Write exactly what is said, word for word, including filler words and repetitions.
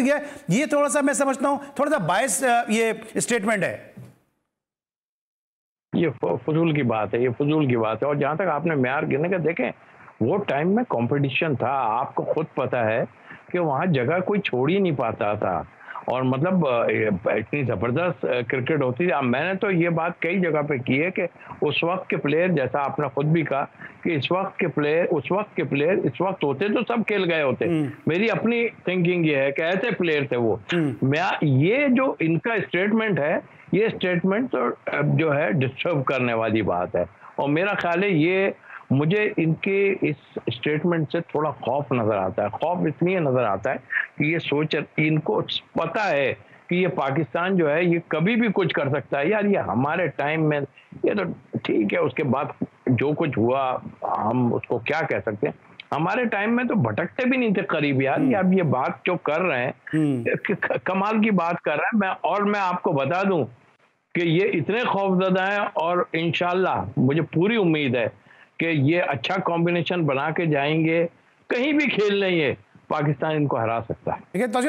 किया है, ये थोड़ा सा मैं समझता हूं थोड़ा सा बायस ये स्टेटमेंट है। ये फजूल की बात है, ये फजूल की बात है। और जहां तक आपने म्यार गिरने का, देखें वो टाइम में कंपटीशन था, आपको खुद पता है कि वहां जगह कोई छोड़ ही नहीं पाता था, और मतलब इतनी जबरदस्त क्रिकेट होती थी। अब मैंने तो ये बात कई जगह पे की है कि उस वक्त के प्लेयर, जैसा आपने खुद भी कहा कि इस वक्त के प्लेयर उस वक्त के प्लेयर इस वक्त होते तो सब खेल गए होते। मेरी अपनी थिंकिंग ये है कि ऐसे प्लेयर थे वो। मैं ये जो इनका स्टेटमेंट है, ये स्टेटमेंट तो जो है डिस्टर्ब करने वाली बात है, और मेरा ख्याल है ये, मुझे इनके इस स्टेटमेंट से थोड़ा खौफ नजर आता है। खौफ इसलिए नजर आता है कि ये सोच, इनको पता है कि ये पाकिस्तान जो है ये कभी भी कुछ कर सकता है। यार ये हमारे टाइम में, ये तो ठीक है, उसके बाद जो कुछ हुआ हम उसको क्या कह सकते हैं, हमारे टाइम में तो भटकते भी नहीं थे करीब। यार ये अब ये बात जो कर रहे हैं, कमाल की बात कर रहे हैं। मैं और मैं आपको बता दूं कि ये इतने खौफजदा हैं, और इंशाल्लाह मुझे पूरी उम्मीद है कि ये अच्छा कॉम्बिनेशन बना के जाएंगे, कहीं भी खेल लेंगे, पाकिस्तान इनको हरा सकता है।